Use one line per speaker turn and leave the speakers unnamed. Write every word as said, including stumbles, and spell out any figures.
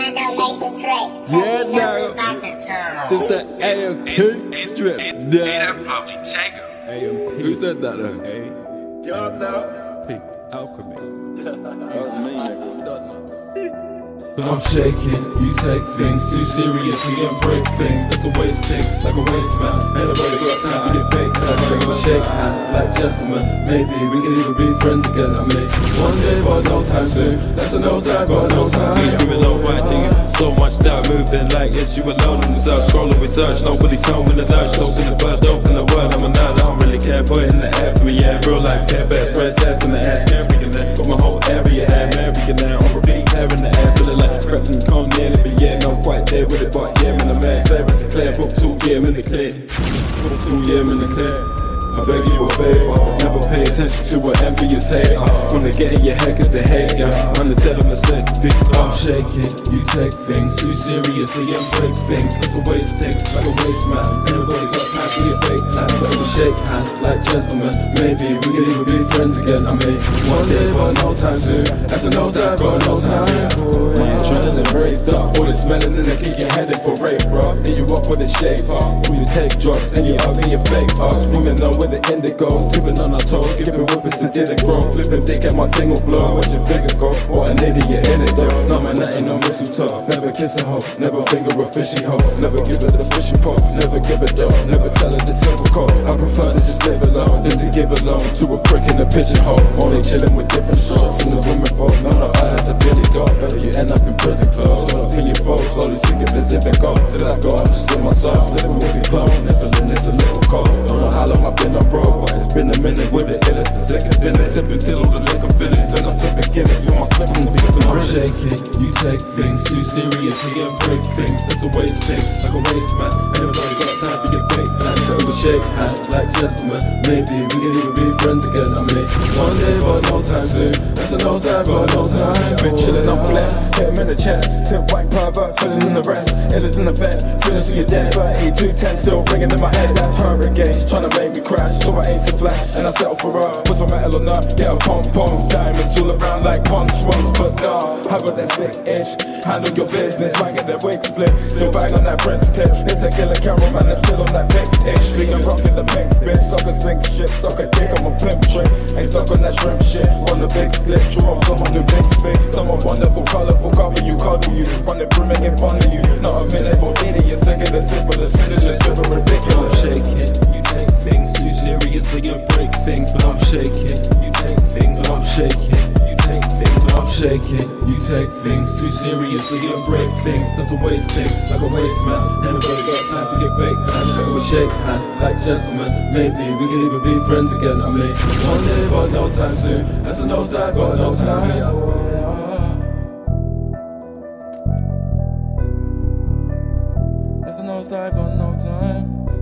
man don't like the track. So
Yeah,
you know
no.
we about to turn on.
Just the A M P strip.
Hey,
Yeah.
that probably take her.
A M P. Who said that though?
Hey,
Y'all know.
Pink Alchemy.
That was me, nigga. Don't know.
But I'm shaking, you take things too seriously and break things. That's a waste thing, like a waste man. Ain't nobody got time to get baked. I'm gonna shake hands like gentlemen. Maybe we can even be friends again. I mean, one day, but no time soon. That's a no time, got no time.
He's screaming low, right thing. So much doubt, moving like it's you alone in the search. Scrolling research, nobody told me the lurch. Open the bird, open the world. I'm a nut, I don't really care. Put it in the air for me, yeah. Real life care, best friends, ass in the ass. Carrying that, got my whole area hair, marrying now. On repeat, hair in the air, feeling like prepping cone nearly, but yeah, not quite there with it. But yeah, man, the man, Sarah to clear. Book two, yeah, I'm in the clear. Book two, yeah, I'm in the clear. I beg you a favor, never pay attention to what envious hate. When they get in your head, cause they hate ya. I'm the devil myself, I'm shaking, you take things too seriously and break things. That's a waste thing, like a waste man. Ain't nobody got time to get baked. Like when we shake hands like gentlemen. Maybe we can even be friends again. I mean, one day, but no time soon. That's a no time, but no time. My adrenaline raised up, all this melanin and keep your head in for rape, bro. Hit you up with a shape up. When you take drugs, and you ugly, you fake ups. Women know where the indigos, tipping on our toes, skipping whippers that didn't grow. Flipping dick and my ting will blow. Watch your figure go, what an idiot in it though. No man, that ain't no mistletoe. Never kiss a hoe, never finger a fishy hoe. Never give it a fishy pole, never give it though. Never tell her the simple code. I prefer to just live alone than to give alone to a prick in a pigeonhole. Only chilling with different strokes in the room involved. No, no, I that's a Billy dog. Better you end up in prison clothes. All up in your bowl, slowly sick if it's even go. Till I go, I'm just in my soul. Slipping with the clothes, sniffling, it's a little cold. Don't know how long I've been on road, but it's been a minute with the illest, the sickest in it. Sipping till all the liquor finished, then I'm sipping Guinness. You want flipping, flipping, I'm shaking. You take things too seriously and break things. That's a waste thing, like a waste man. Ain't nobody got time to get baked. But we shake hands like gentlemen. Maybe we can even be friends again. I mean, one day, but no time soon. That's a no time, but no time. Been chilling, I'm blessed. Hit him in the chest. Tip white perverts, filling in the rest. Iller than the vent, feeling so you're dead. thirty-two ten still ringing in my head. That's her engaged, trying to make me crash. So I ain't so flash, and I settle for her. Put some metal on her, get a pom pom. Diamonds all around like pond swans. But nah, how about that sick ish? Handle your business, might get that wig split. Still bang on that Prince tip. It's that killer cameraman, I'm still on that big ish. Being rocking the big bitch, suck a sink shit, suck a dick, I'm a pimp trick. Ain't stuck on that shrimp shit, on the big split. True, I'm someone who thinks big. Someone wonderful, colorful, cover you, cuddle you. Running through, making fun of you. Not a minute for idiot, sick of the syphilis. It's just super ridiculous. Shaking, you take things too seriously and break things. But I'm shaking, you take things, but I'm shaking, you take things, but I'm shaking. You take things too seriously and break things. That's a waste thing, like a waste man. Ain't nobody got time to get baked. And we shake hands like gentlemen. Maybe we can even be friends again. I mean, one day, but no time soon. That's a no time, got no time. That's a no time, got no time.